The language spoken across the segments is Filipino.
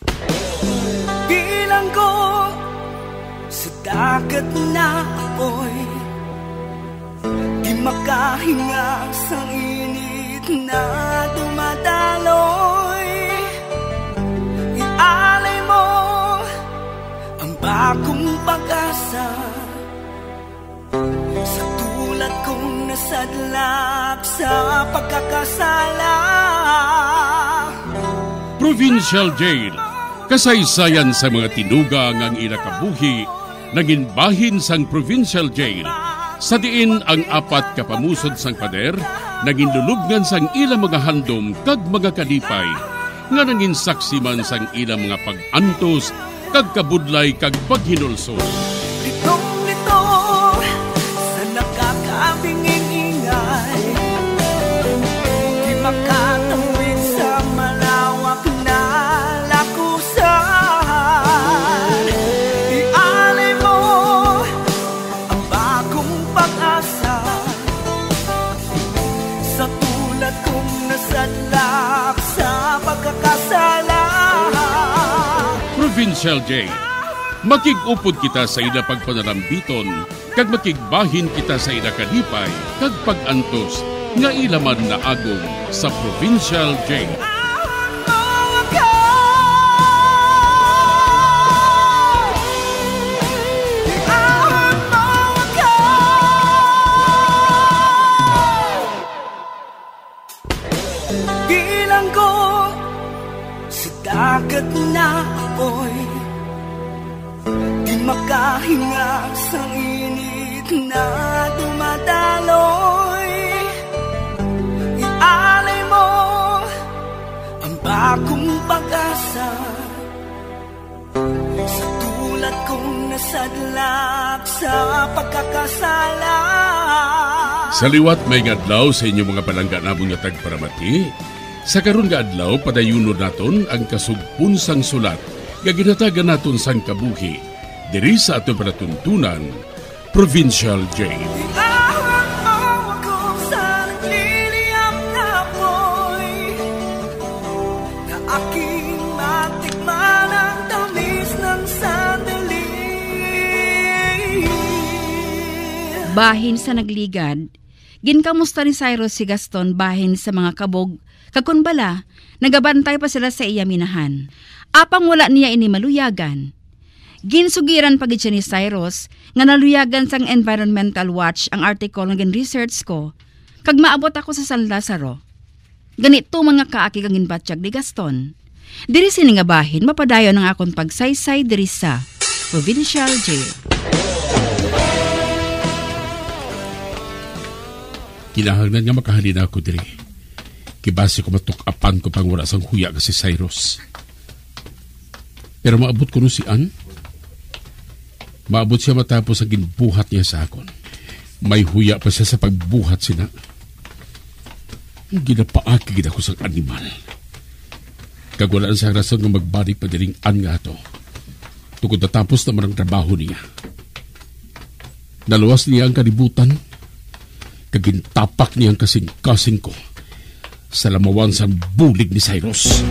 Bilang ko sa dagat na apoy, di makahinga sa init na dumadaloy. Ialay mo ang bagong pag-asa sa tulad kong nasadlak sa pagkakasala. Provincial Jail, kasaysayan sa mga tinugang ang inakabuhi, naging bahin sang Provincial Jail. Sa diin ang apat kapamusod sang pader, naging lulubngan sang ilang mga handom kag mga kalipay, nga naging saksi man sang ilang mga pag-antos, kag kabudlay kag paghinulsol. Litong-lito sa nakakabinging ingay, di makatawid sa malawak na lakusan. Ialay mo ang bagong pag-asa sa tulad kong nasadlak sa pagkakasala. Provincial Jail, makigupod kita sa ila pagpanarambiton, kag makigbahin kita sa ila kalipay, kag pag-antos, nga ilaman na agong sa Provincial Jail. Bilang ko sa dagat na apoy, di makahinga sa init na dumadaloy. Ialay mo ang bagong pag-asa sa tulad kong nasadlak sa pagkakasala. Sa liwat may ngadlaw sa inyong mga palangga namong nga tagparamati. Sa karon nga adlaw padayunon naton ang kasugpon sang sulat nga ginatagan naton sang kabuhi diri sa aton panatuntunan, Provincial Jail. Iawag mo ako sa nagliliyap na apoy, na aking matikman ang tamis ng sandali. Bahin sa nagligad, ginkamusta ni Cyrus si Gaston bahin sa mga kabog, kakunbala, nagabantay pa sila sa iya minahan. Apang wala niya ini maluyagan. Ginsugiran pagid siya ni Cyrus nga naluyagan sang Environmental Watch ang article nga research ko, kag maabot ako sa San Lazaro. Ganito mga kaaki kang ginbatsyag ni Gaston. Diri sini nga bahin, mapadayon ang akong pagsaysay diri sa Provincial Jail. Kinahanglan nga makahalina ako diri. Kibase ko matukapan ko pang wala sang huya ka si Cyrus. Pero maabot ko no si Ann. Maabot siya matapos ang ginbuhat niya sa akon. May huya pa siya sa pagbuhat sina. Ginapaaki gid ako sang animal. Kagwalaan sa rason nga magbalik pa diring Ann nga ato. Tungkol natapos naman ang trabaho niya. Naluwas niya ang kalibutan. Kagintapak niyang kasing-kasing ko sa lamawan sa bulig ni Cyrus.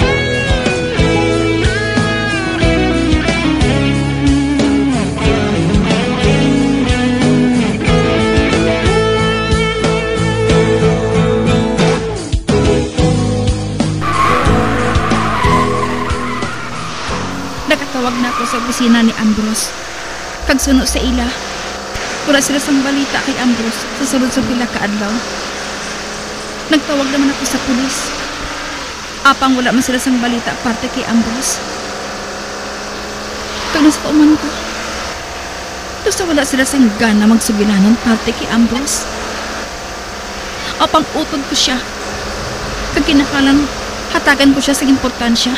Nakatawag na ako sa opisina ni Ambrose. Kagsuno sa ila. Wala sila sang balita kay Ambrose sa sulod sa pila ka adlaw. Nagtawag naman ako sa pulis. Apang wala man sila sang balita parte kay Ambrose. Kag nasa kauman ko, basta wala sila sang gana magsugilanon parte kay Ambrose. Apang utod ko siya. Kag kinakalang hatagan ko siya sa importansya.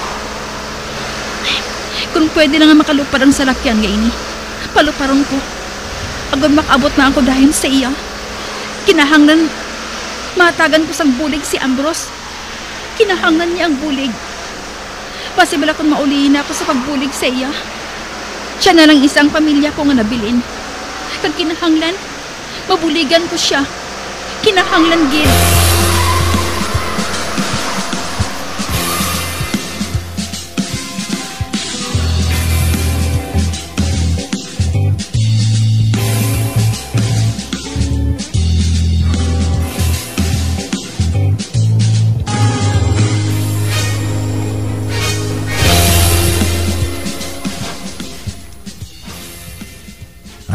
Kung pwede lang nga makalupad ang salakyan nga ini, paluparon ko. Agad makabot na ako dahil sa iya. Kinahanglan matagan ko sang bulig si Ambrose. Kinahanglan niya ang bulig. Pasibala kung maulihin ako sa pagbulig sa iya. Siya na lang isang pamilya ko nga nabilin. Kag kinahanglan, mabuligan ko siya. Kinahanglan gid.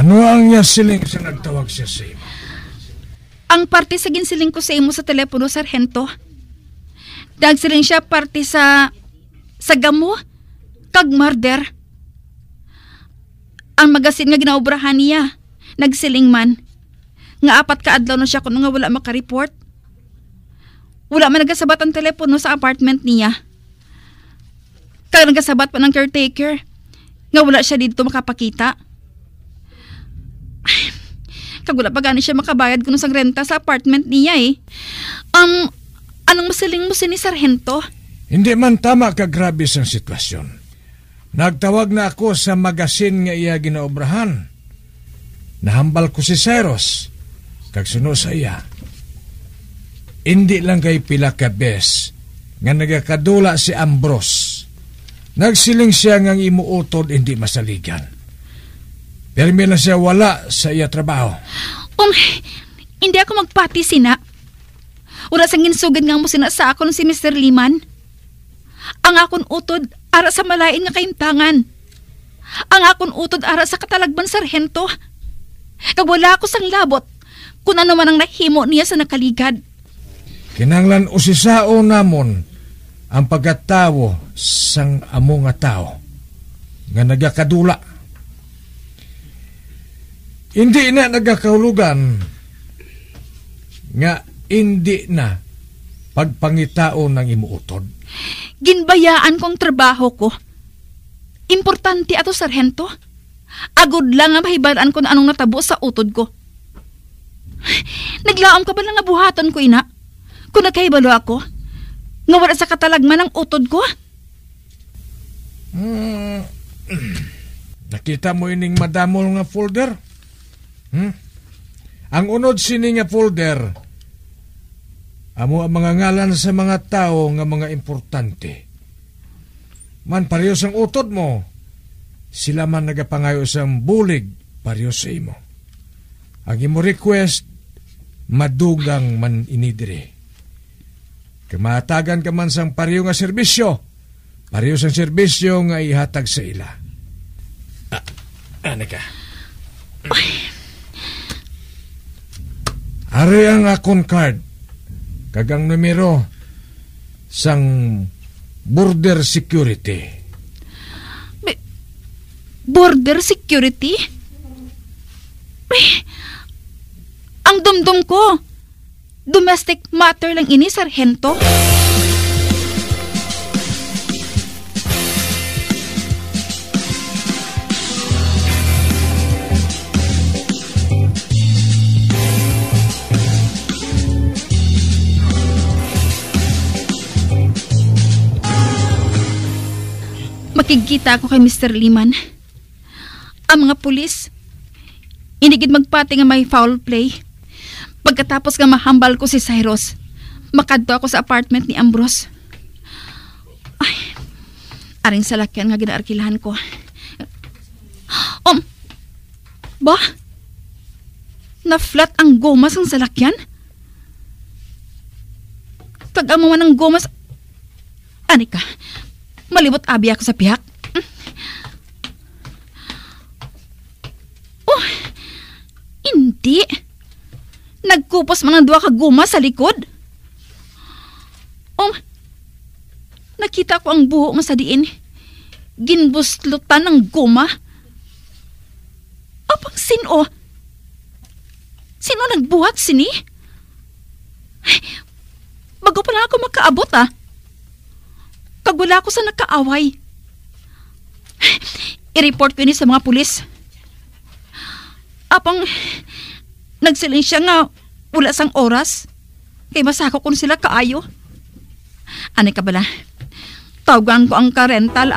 Ano ang niya siling sa nagtawag siya sa imo? Ang parte sa ginsiling ko sa imo sa telepono, Sargento. Dagsiling siya parte sa gamo, kag murder. Ang magasin nga ginaobrahan niya, nagsiling man. Nga 4 ka adlaw na siya kung nga wala makareport. Wala man nagasabat ang telepono sa apartment niya. Kag nagasabat pa ng caretaker, nga wala siya dito makapakita. Kag wala pa gani siya makabayad kuno sang renta sa apartment niya eh. Anong masiling mo si ni Sargento? Hindi man tama ka grabe sang sitwasyon. Nagtawag na ako sa magasin nga iya ginaobrahan. Nahambal ko si Cyrus. Kag suno sa iya. Hindi lang kay pila ka bes nga nagakadula si Ambrose. Nagsiling siya ngang imuutod hindi masaligan. Permi na siya wala sa iya trabaho. Hindi ako magpati sina. Wala sang ginsugad nga mo sina sa akon si Mr. Liman. Ang akon utod ara sa malain nga kaimtangan. Ang akon utod ara sa katalagban Sargento. Kag wala ako sang labot kung ano man ang nahimo niya sa nakaligad. Kinanglan usisao namon ang pagkatawo sang amo nga tao nga nagakadula. Hindi na nagakaulugan nga hindi na pagpangitao ng imuutod. Ginbayaan kong trabaho ko. Importante ato, Sargento. Agod lang nga mahibalaan ko na anong natabo sa utod ko. Naglaom ka ba lang nga buhaton ko, ina? Kung nagkahibalo ako, nga wala sa katalagman ang utod ko? Nakita mo ining madamol nga folder? Ang unod sini nga folder, amo ang mga ngalan sa mga tao nga mga importante. Man parehas ang utod mo, sila man nagapangayo sang bulig parehas sa imo. Ang imo request, madugang man inidire. Kamatagan ka man sang pareho nga serbisyo, pareho sang serbisyo nga ihatag sa ila. Ano ka? Ari ang akon card, kagang numero sang border security. Border security? Ang dumdum ko, domestic matter lang ini, Sargento. Makikita ko kay Mr. Liman. Ang mga pulis, inigid magpati nga may foul play. Pagkatapos nga mahambal ko si Cyrus, makadto ako sa apartment ni Ambrose. Ay, aring salakyan nga ginaarkilahan ko. Ba? Na-flat ang gomas ng salakyan? Kag-amo man ang gomas. Anika, malibot abi ako sa piyak. Oh, hindi. Nagkupos man ang 2 ka guma sa likod. Nakita ko ang buho mo sa diin. Ginbuslutan ng guma. Apang sino? Sino nagbuhat sini? Bago pala ako makaabot Kagula ko sa nakaaway. I-report ko ini sa mga pulis. Apang nagsiling siya nga wala sang oras. Kay masako ko sila kaayo. Ani ka bala? Tawagan ko ang ka-rental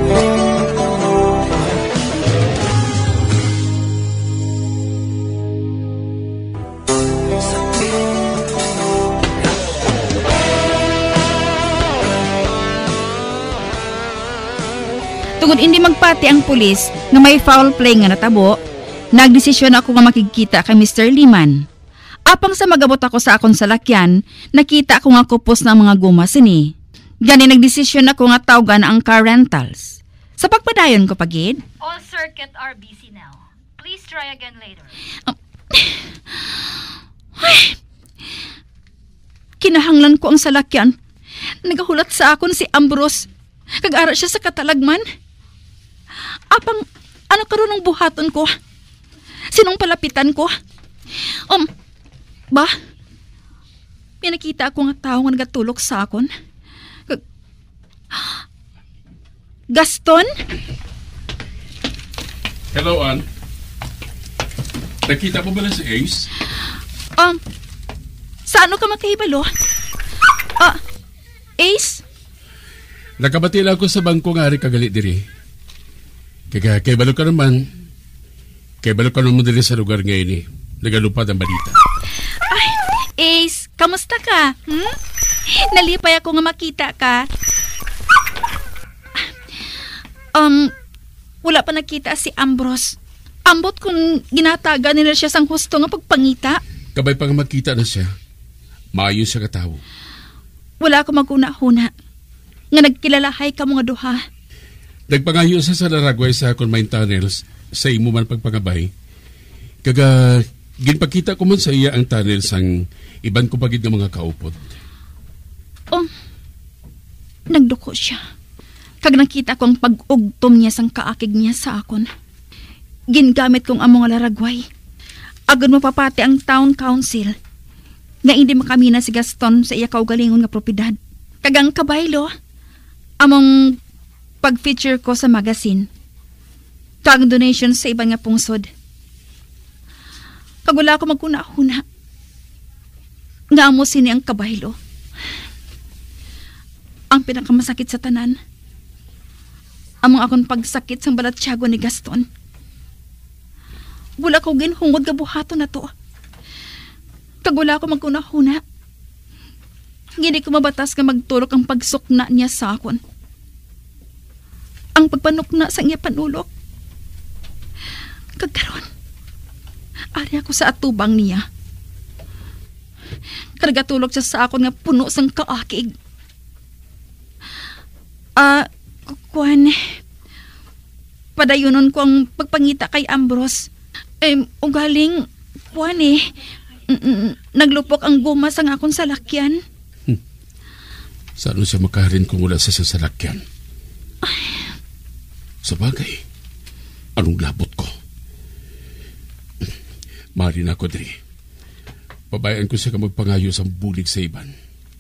Tungod hindi magpati ang pulis nga may foul play nga natabo, nagdesisyon ako nga makikita kay Mr. Liman. Apang sa magabot ako sa akong salakyan, nakita ako nga kupos ng mga guma sini. Gani nagdesisyon ako nga tawagan ang car rentals. Sa pagpadayon ko pagid, All circuit are busy now. Please try again later. Ay, kinahanglan ko ang salakyan. Nagahulat sa akon si Ambrose. Kag-ara siya sa katalagman. Apang, ano karon ang buhaton ko? Sinong palapitan ko? Ba? May nakita ako nga tao nga nagatulok sa akon. Gaston? Hello, Ann. Nakita mo ba na si Ace? Saan ka makahibalo? Ace? Nakabati lang ako sa bangko nga rin kagalit diri. Kaya balo ka naman. Kaya balo ka naman diri sa lugar ngayon eh. Nagalupad ang balita. Ay, Ace, kamusta ka? Nalipay ako nga makita ka. Wala pa nakita si Ambrose. Ambot kung ginataga nila siya sang husto nga pagpangita. Kabay pa nga makita na siya. Maayo siya katawo. Wala ako maguna-huna. Nga nagkilalahay ka mga duha. Nagpangayo sa Laragway sa akong mine tunnels sa imo man pagpangabay. Kaga ginpakita ko man sa iya ang tunnels ang iban ko pagid ng mga kaupod. Nagduko siya. Kag nakita ko ang pag-ugtom niya sang kaakig niya sa akon. Gingamit kong among Laragway. Agad mapapati ang town council. Nga hindi makamina si Gaston sa iya kaugalingon nga propiedad. Kagang kabaylo, among pag-feature ko sa magazine. Kag donation sa iban nga pungsod. Kagula ko magkuna-huna. Nga amo sini ang kabaylo. Ang pinakamasakit sa tanan, among akong pagsakit sang balatsyago ni Gaston. Wala ko ginhungod ka buhato na to. Kagula ko magkunahuna. Hindi ko mabatas ka magtulok ang pagsukna niya sa akon. Ang pagpanukna sa iya panulok. Kagkaroon, ari ako sa atubang niya. Karagatulog siya sa akon nga puno sang kaakig. Kuwan, padayunon ko ang pagpangita kay Ambrose. Ugaling, kuwan naglupok ang guma sang akong salakyan. Saan siya makaharin kung wala sa salakyan? Sabagay, anong labot ko? Marin ako, Dre. Babayan ko siya ka magpangayos ang bulig sa iban.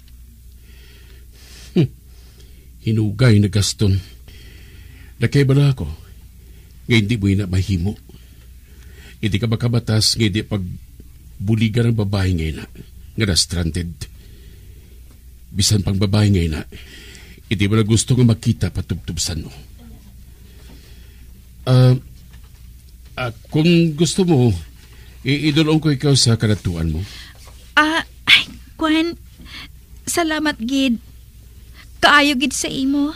Hinugay na Gaston. Nakay ba na ako? Ngayon di mo na mahimo. Hindi ka makabatas, ngayon di pagbuligan ng babae ngayon na. Nga na stranded. Bisan pang babae ngayon na. Hindi mo na gusto nga makita patubtubsan mo. Kung gusto mo, idulong ko ikaw sa kanatuan mo. Kuan, salamat, Gid. Kaayo gid sa imo.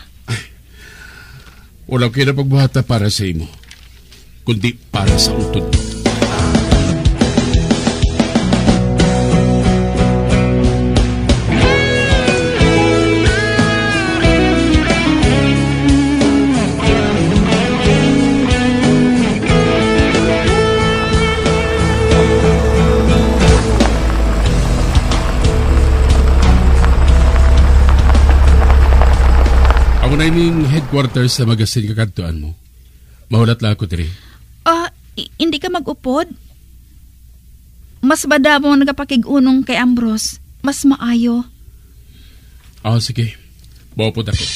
Wala kayo na pagbuhata para sa imo, kundi para sa utod. Ang headquarters sa magazine kakantuan mo. Mahulat lang ako, Dre. Hindi ka mag-upod? Mas bada mo nagapakig-unong kay Ambrose. Mas maayo. Sige. Maupod ako.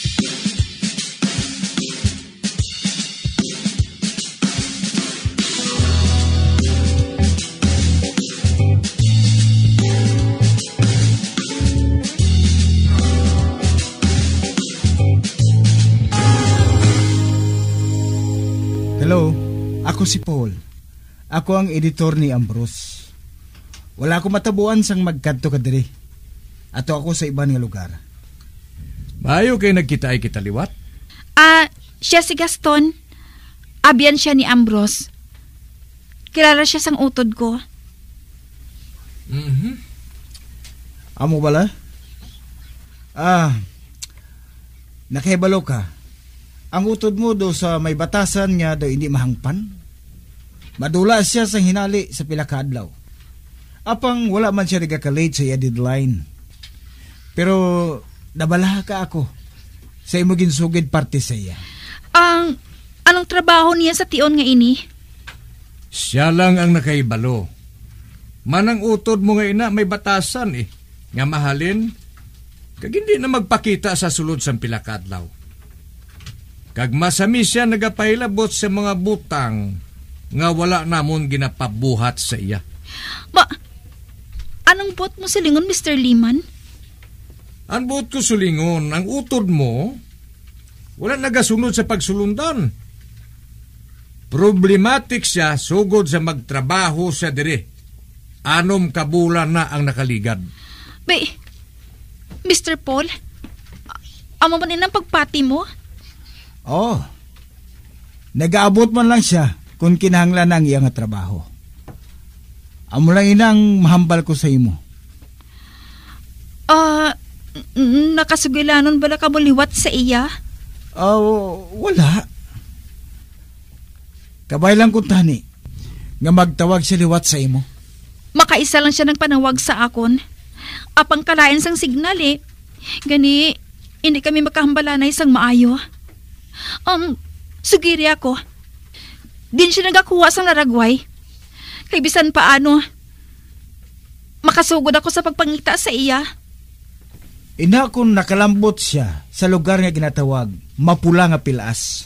Hello, ako si Paul. Ako ang editor ni Ambrose. Wala ko matabuan sang magkadto ka diri. Ato ako sa iban nga lugar. Maayo kayo nagkita ay kitaliwat? Siya si Gaston. Abyan siya ni Ambrose. Kilala siya sang utod ko. Amo bala? Nakahibalo ka. Ang utod mo do sa may batasan nga do hindi mahangpan. Madula siya sa hinali sa pila ka adlaw. Apang wala man siya nagaka-late sa iya deadline. Pero nabalaha ka ako sa imo ginsugid parte sa iya. Anong trabaho niya sa tion nga ini? Siya lang ang nakaibalo. Manang utod mo nga ina may batasan nga mahalin, kag hindi na magpakita sa sulod sa pila ka adlaw. Kag masami siya nagapahilabot sa mga butang nga wala namon ginapabuhat sa iya. Anong buot mo silingon, Mr. Liman? Ang buot ko sulingon, ang utod mo, wala nagasunod sa pagsulundan. Problematic siya sugod sa magtrabaho sa dire. Anom kabulan na ang nakaligad. Mr. Paul, amo man inang pagpati mo? Oh, nag-aabot man lang siya kung kinahanglan ang iyang trabaho. Amo lang inang mahambal ko sa imo. Nakasugilanon bala ka buliwat sa iya? Wala. Kabay lang kung tani nga magtawag siya liwat sa imo. Makaisa lang siya nagpanawag sa akon. Apang kalain sang signal Gani, hindi kami makahambalanay sang maayo. Sugiri ako. Din siya nagakuha sang laragway. Kay bisan paano, makasugod ako sa pagpangita sa iya. Ina kung nakalambot siya sa lugar nga ginatawag Mapula nga Pilas.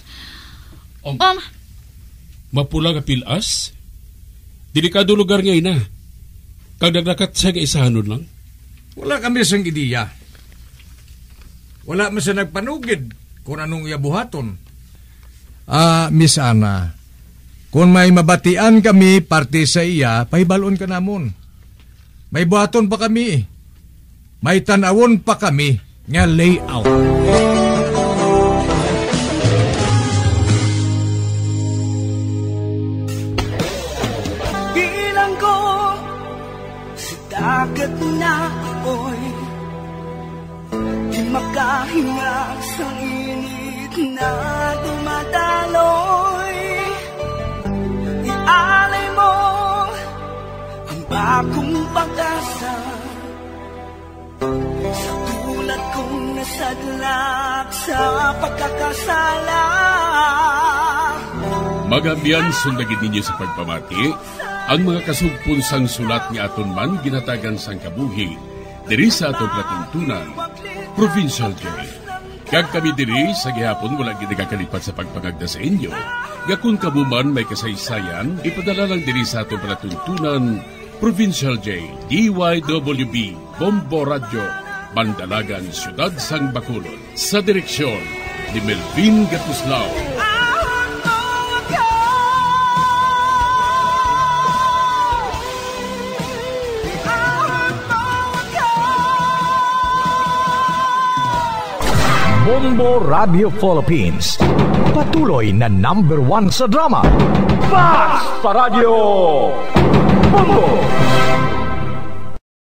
Mapula nga Pilas? Delikado lugar nga ina. Kag nagdakat siya nga isahanod lang? Wala kami sang ideya. Wala man siya nagpanugid kung anong iabuhaton. Miss Ana, kung may mabatian kami parte sa iya, pahibalon ka namon. May buhaton pa kami. May tanawon pa kami nga layout. Bilang ko sa dagat na apoy, di makahinga sa init na dumadaloy. Ialay mo ang bagong pag-asa sa tulad kong nasadlak sa pagkakasala. Magabiyan sundagin ninyo sa pagpamati ang mga kasugpon sang sulat ni aton man ginatagan sang kabuhi diri sa atong katuntunan, Provincial Jail. Kag kami diri sa gihapon wala gid nakakalipat sa pagpangagda sa inyo. Gakun kabuman may kasaysayan, ipadala lang diri sa atong katuntunan, Provincial Jail, DYWB, Bombo Radio, Bandalagan, Siyudad Sang Bacolod. Sa direksyon ni Melvin Gatuslao. Bombo Radio Philippines. Patuloy na #1 sa drama. Fast pa Radio! Bombo!